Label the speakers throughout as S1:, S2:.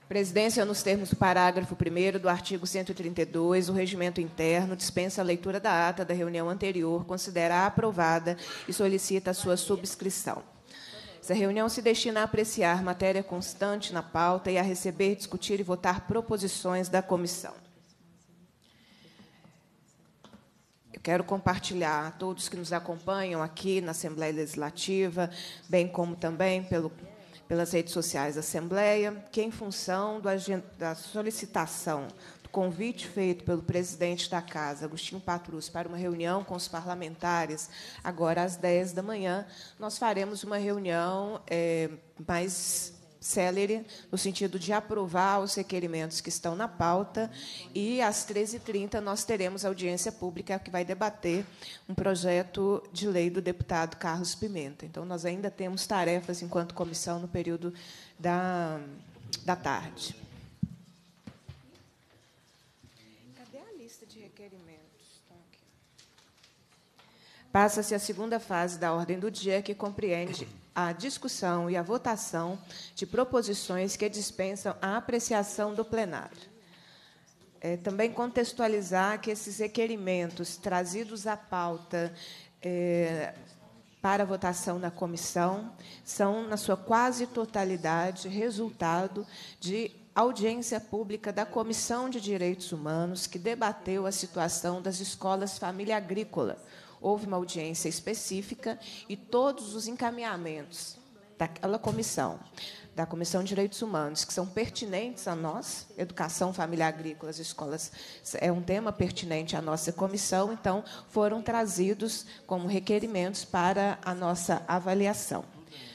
S1: Presidência, nos termos do parágrafo 1º do artigo 132, o regimento interno dispensa a leitura da ata da reunião anterior, considera aprovada e solicita a sua subscrição. Essa reunião se destina a apreciar matéria constante na pauta e a receber, discutir e votar proposições da comissão. Eu quero compartilhar a todos que nos acompanham aqui na Assembleia Legislativa, bem como também pelas redes sociais da Assembleia, que, em função da solicitação, do convite feito pelo presidente da Casa, Agostinho Patrus, para uma reunião com os parlamentares, agora às 10 da manhã, nós faremos uma reunião mais célere, no sentido de aprovar os requerimentos que estão na pauta, e, às 13h30, nós teremos audiência pública que vai debater um projeto de lei do deputado Carlos Pimenta. Então, nós ainda temos tarefas, enquanto comissão, no período da tarde. Cadê a lista de requerimentos? Estão aqui. Passa-se a segunda fase da ordem do dia, que compreende a discussão e a votação de proposições que dispensam a apreciação do plenário. Também contextualizar que esses requerimentos trazidos à pauta para votação na comissão são, na sua quase totalidade, resultado de audiência pública da Comissão de Direitos Humanos, que debateu a situação das escolas família agrícola. Houve uma audiência específica e todos os encaminhamentos daquela comissão, da Comissão de Direitos Humanos, que são pertinentes a nós, educação, família agrícola, as escolas, é um tema pertinente à nossa comissão, então, foram trazidos como requerimentos para a nossa avaliação.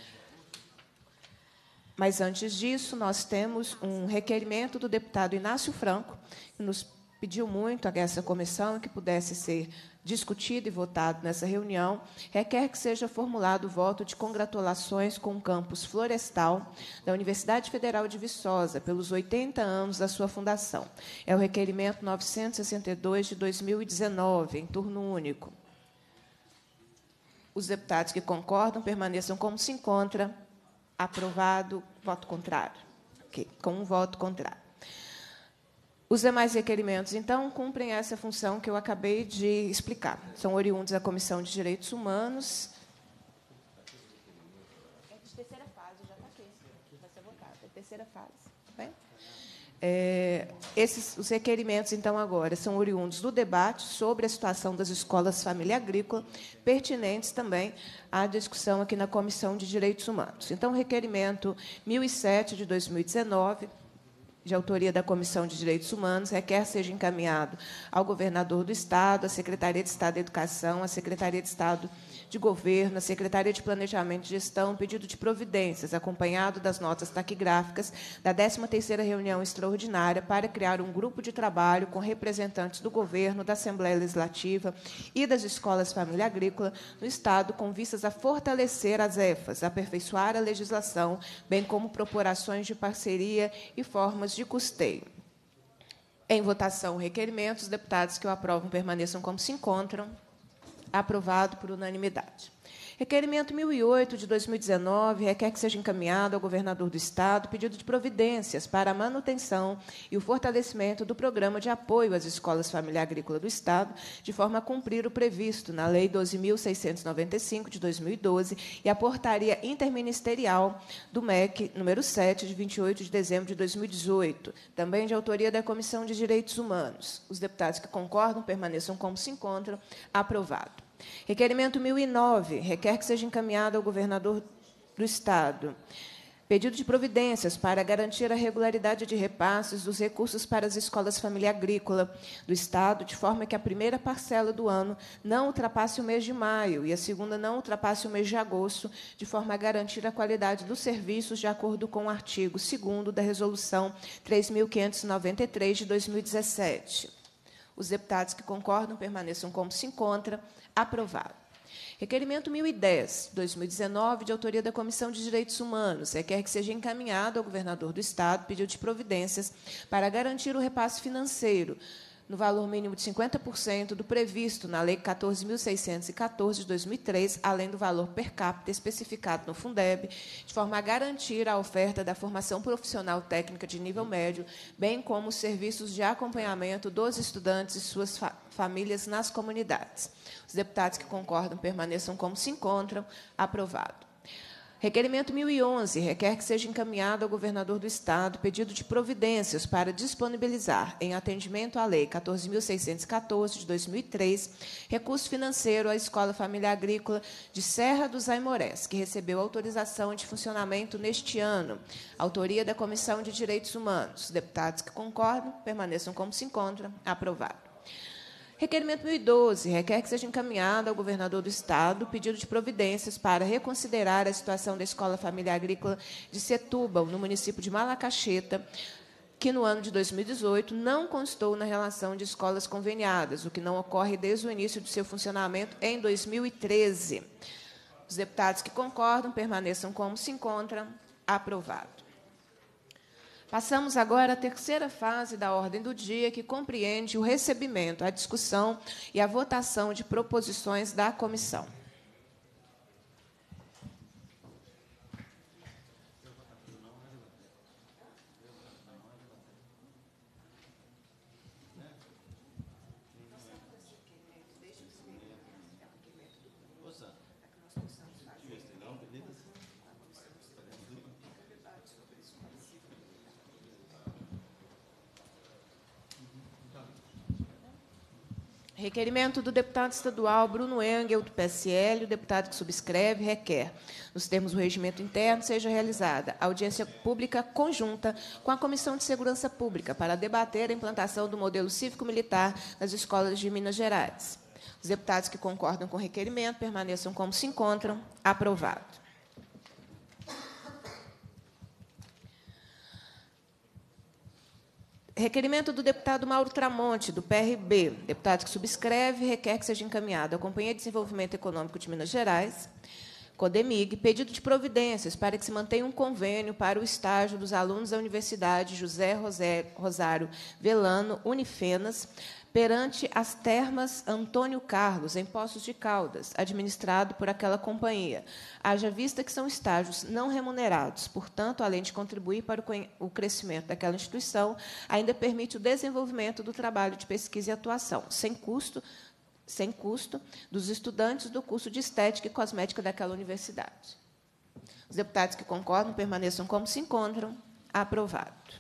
S1: Mas, antes disso, nós temos um requerimento do deputado Inácio Franco, que nos pediu muito a essa comissão que pudesse ser discutido e votado nessa reunião, requer que seja formulado o voto de congratulações com o campus florestal da Universidade Federal de Viçosa, pelos 80 anos da sua fundação. É o requerimento 962 de 2019, em turno único. Os deputados que concordam permaneçam como se encontra. Aprovado. Voto contrário. Ok, com um voto contrário. Os demais requerimentos, então, cumprem essa função que eu acabei de explicar. São oriundos da Comissão de Direitos Humanos. É de terceira fase, já está aqui. Vai ser votado. É terceira fase. Tá bem? Os requerimentos, então, agora, são oriundos do debate sobre a situação das escolas família agrícola, pertinentes também à discussão aqui na Comissão de Direitos Humanos. Então, o requerimento 1007, de 2019, de autoria da Comissão de Direitos Humanos, requer seja encaminhado ao governador do Estado, à Secretaria de Estado da Educação, à Secretaria de Estado de Governo, à Secretaria de Planejamento e Gestão, pedido de providências, acompanhado das notas taquigráficas da 13ª reunião extraordinária para criar um grupo de trabalho com representantes do governo, da Assembleia Legislativa e das escolas família agrícola no Estado, com vistas a fortalecer as EFAs, aperfeiçoar a legislação, bem como propor ações de parceria e formas de custeio. Em votação, o requerimento, os deputados que o aprovam permaneçam como se encontram. Aprovado por unanimidade. Requerimento 1008, de 2019, requer que seja encaminhado ao governador do Estado pedido de providências para a manutenção e o fortalecimento do programa de apoio às escolas família agrícola do Estado, de forma a cumprir o previsto na Lei 12.695, de 2012, e a Portaria Interministerial do MEC, número 7, de 28 de dezembro de 2018, também de autoria da Comissão de Direitos Humanos. Os deputados que concordam permaneçam como se encontram. Aprovado. Requerimento 1009, requer que seja encaminhado ao governador do Estado pedido de providências para garantir a regularidade de repasses dos recursos para as escolas família agrícola do Estado, de forma que a primeira parcela do ano não ultrapasse o mês de maio e a segunda não ultrapasse o mês de agosto, de forma a garantir a qualidade dos serviços de acordo com o artigo 2º da Resolução 3.593, de 2017. Os deputados que concordam permaneçam como se encontra. Aprovado. Requerimento 1010, 2019, de autoria da Comissão de Direitos Humanos, requer que seja encaminhado ao governador do Estado pedido de providências para garantir o repasse financeiro no valor mínimo de 50% do previsto na Lei 14.614, de 2003, além do valor per capita especificado no Fundeb, de forma a garantir a oferta da formação profissional técnica de nível médio, bem como os serviços de acompanhamento dos estudantes e suas famílias nas comunidades. Os deputados que concordam permaneçam como se encontram. Aprovado. Requerimento 1011 requer que seja encaminhado ao governador do Estado pedido de providências para disponibilizar, em atendimento à Lei 14.614, de 2003, recurso financeiro à Escola Família Agrícola de Serra dos Aimorés, que recebeu autorização de funcionamento neste ano. Autoria da Comissão de Direitos Humanos. Os deputados que concordam permaneçam como se encontram. Aprovado. Requerimento 1012 requer que seja encaminhado ao governador do Estado o pedido de providências para reconsiderar a situação da Escola Família Agrícola de Setúbal, no município de Malacacheta, que, no ano de 2018, não constou na relação de escolas conveniadas, o que não ocorre desde o início de seu funcionamento em 2013. Os deputados que concordam permaneçam como se encontram. Aprovado. Passamos agora à terceira fase da ordem do dia, que compreende o recebimento, a discussão e a votação de proposições da comissão. Requerimento do deputado estadual Bruno Engel, do PSL. O deputado que subscreve requer, nos termos do regimento interno, seja realizada audiência pública conjunta com a Comissão de Segurança Pública para debater a implantação do modelo cívico-militar nas escolas de Minas Gerais. Os deputados que concordam com o requerimento permaneçam como se encontram. Aprovado. Requerimento do deputado Mauro Tramonte, do PRB. O deputado que subscreve requer que seja encaminhado à Companhia de Desenvolvimento Econômico de Minas Gerais, CODEMIG, pedido de providências para que se mantenha um convênio para o estágio dos alunos da Universidade José Rosário Velano, Unifenas, perante as termas Antônio Carlos, em Poços de Caldas, administrado por aquela companhia, haja vista que são estágios não remunerados. Portanto, além de contribuir para o crescimento daquela instituição, ainda permite o desenvolvimento do trabalho de pesquisa e atuação, sem custo, dos estudantes do curso de Estética e Cosmética daquela universidade. Os deputados que concordam permaneçam como se encontram. Aprovado.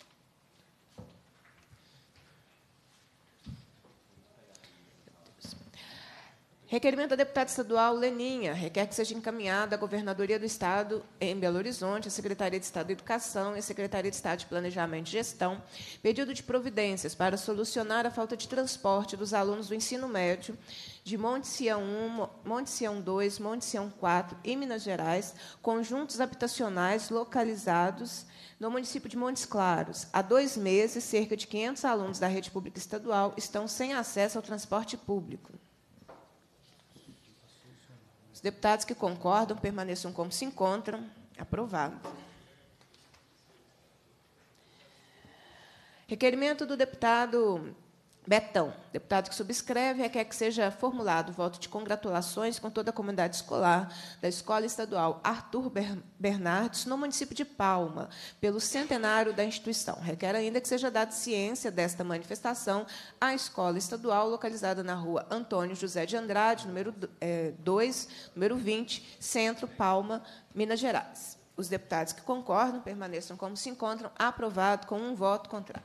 S1: Requerimento da deputada estadual Leninha requer que seja encaminhada à Governadoria do Estado em Belo Horizonte, a Secretaria de Estado de Educação e a Secretaria de Estado de Planejamento e Gestão, pedido de providências para solucionar a falta de transporte dos alunos do ensino médio de Monte Sião 1, Monte Sião 2, Monte Sião 4 e Minas Gerais, conjuntos habitacionais localizados no município de Montes Claros. Há 2 meses, cerca de 500 alunos da rede pública estadual estão sem acesso ao transporte público. Os deputados que concordam permaneçam como se encontram. Aprovado. Requerimento do deputado Betão. Deputado que subscreve requer que seja formulado voto de congratulações com toda a comunidade escolar da Escola Estadual Arthur Bernardes, no município de Palma, pelo centenário da instituição. Requer ainda que seja dada ciência desta manifestação à Escola Estadual, localizada na rua Antônio José de Andrade, número 2, número 20, Centro, Palma, Minas Gerais. Os deputados que concordam permaneçam como se encontram. Aprovado com 1 voto contrário.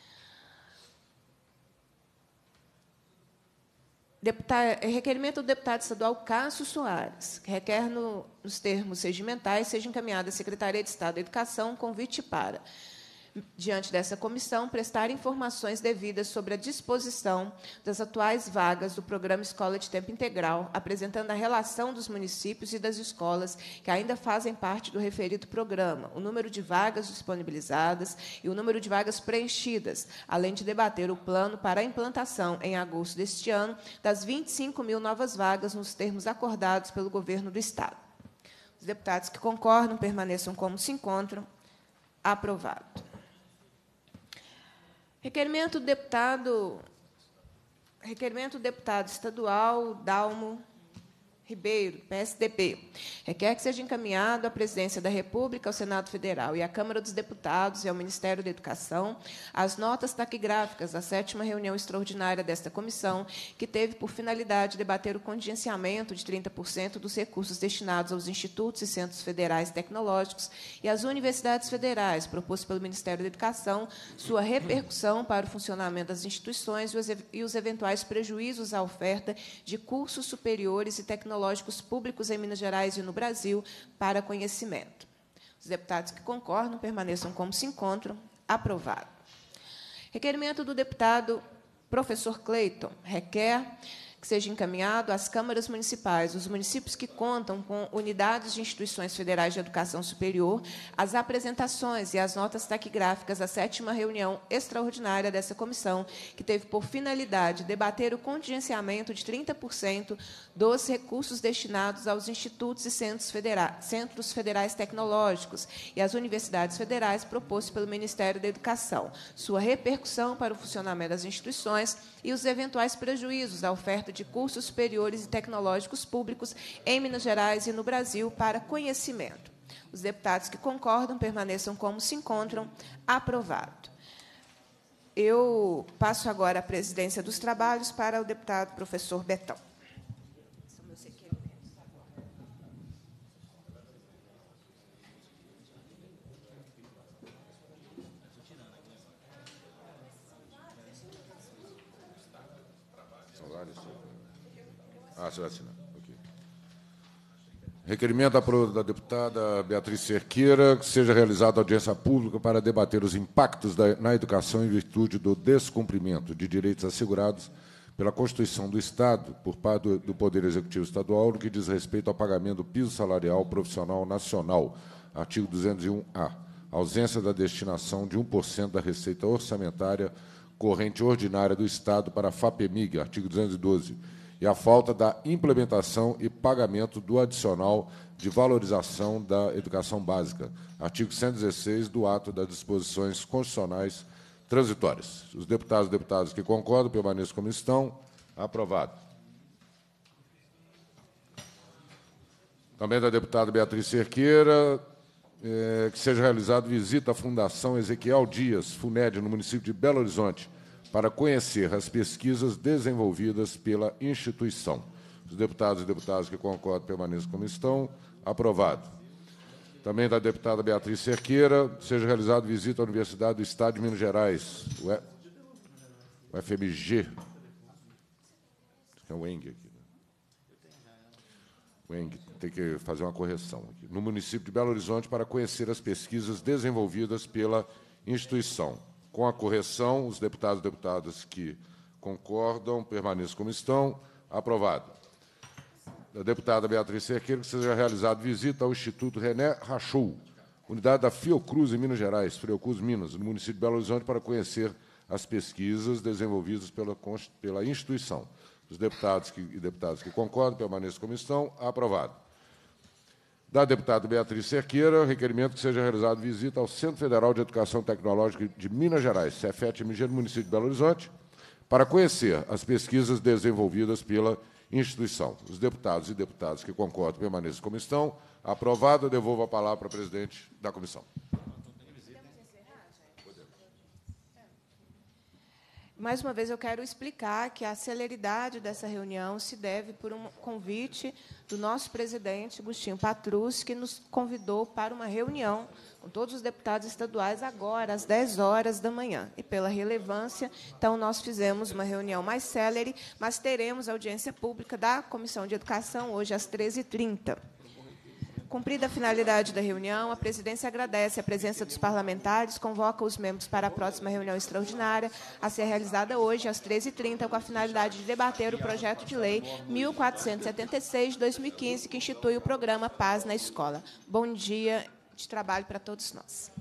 S1: Requerimento do deputado estadual Cássio Soares, que requer, nos termos regimentais, seja encaminhada à Secretaria de Estado da Educação um convite para, diante dessa comissão, prestar informações devidas sobre a disposição das atuais vagas do Programa Escola de Tempo Integral, apresentando a relação dos municípios e das escolas que ainda fazem parte do referido programa, o número de vagas disponibilizadas e o número de vagas preenchidas, além de debater o plano para a implantação, em agosto deste ano, das 25.000 novas vagas nos termos acordados pelo governo do Estado. Os deputados que concordam permaneçam como se encontram. Aprovado. Requerimento do deputado Requerimento do deputado estadual Dalmo Ribeiro, PSDB, requer que seja encaminhado à Presidência da República, ao Senado Federal e à Câmara dos Deputados e ao Ministério da Educação as notas taquigráficas da 7ª reunião extraordinária desta comissão, que teve por finalidade debater o contingenciamento de 30% dos recursos destinados aos institutos e centros federais tecnológicos e às universidades federais, proposto pelo Ministério da Educação, sua repercussão para o funcionamento das instituições e os eventuais prejuízos à oferta de cursos superiores e tecnológicos públicos em Minas Gerais e no Brasil para conhecimento. Os deputados que concordam permaneçam como se encontram. Aprovado. Requerimento do deputado professor Cleiton requer que seja encaminhado às câmaras municipais dos municípios que contam com unidades de instituições federais de educação superior as apresentações e as notas taquigráficas da 7ª reunião extraordinária dessa comissão, que teve por finalidade debater o contingenciamento de 30% dos recursos destinados aos institutos e centros federais tecnológicos e às universidades federais, proposto pelo Ministério da Educação, sua repercussão para o funcionamento das instituições e os eventuais prejuízos à oferta de cursos superiores e tecnológicos públicos em Minas Gerais e no Brasil para conhecimento. Os deputados que concordam permaneçam como se encontram. Aprovado. Eu passo agora a presidência dos trabalhos para o deputado professor Betão.
S2: Você vai assinar. Okay. Requerimento da deputada Beatriz Cerqueira que seja realizada audiência pública para debater os impactos na educação em virtude do descumprimento de direitos assegurados pela Constituição do Estado por parte do Poder Executivo Estadual no que diz respeito ao pagamento do piso salarial profissional nacional, artigo 201-A, ausência da destinação de 1% da receita orçamentária corrente ordinária do Estado para a FAPEMIG, artigo 212, e a falta da implementação e pagamento do adicional de valorização da educação básica, artigo 116 do ato das disposições constitucionais transitórias. Os deputados e deputadas que concordam permaneçam como estão. Aprovado. Também da deputada Beatriz Cerqueira, que seja realizada visita à Fundação Ezequiel Dias, FUNED, no município de Belo Horizonte, para conhecer as pesquisas desenvolvidas pela instituição. Os deputados e deputadas que concordam permaneçam como estão. Aprovado. Também da deputada Beatriz Cerqueira, seja realizada visita à Universidade do Estado de Minas Gerais, o FMG. É o ENG aqui. O ENG, tem que fazer uma correção aqui. No município de Belo Horizonte, para conhecer as pesquisas desenvolvidas pela instituição. Com a correção, os deputados e deputadas que concordam permaneçam como estão. Aprovado. Da deputada Beatriz Cerqueira, que seja realizada visita ao Instituto René Rachou, unidade da Fiocruz, em Minas Gerais, Fiocruz, Minas, no município de Belo Horizonte, para conhecer as pesquisas desenvolvidas pela instituição. Os deputados e deputadas que concordam permaneçam como estão. Aprovado. Da deputada Beatriz Cerqueira, requerimento que seja realizada visita ao Centro Federal de Educação Tecnológica de Minas Gerais, CEFET-MG, no município de Belo Horizonte, para conhecer as pesquisas desenvolvidas pela instituição. Os deputados e deputadas que concordam permaneçam como estão. Aprovado. Eu devolvo a palavra para o presidente da comissão.
S1: Mais uma vez, eu quero explicar que a celeridade dessa reunião se deve por um convite do nosso presidente, Agostinho Patrus, que nos convidou para uma reunião com todos os deputados estaduais agora, às 10 horas da manhã. E, pela relevância, então, nós fizemos uma reunião mais célere, mas teremos audiência pública da Comissão de Educação hoje, às 13h30. Cumprida a finalidade da reunião, a presidência agradece a presença dos parlamentares, convoca os membros para a próxima reunião extraordinária, a ser realizada hoje, às 13h30, com a finalidade de debater o projeto de lei 1476 de 2015, que institui o programa Paz na Escola. Bom dia de trabalho para todos nós.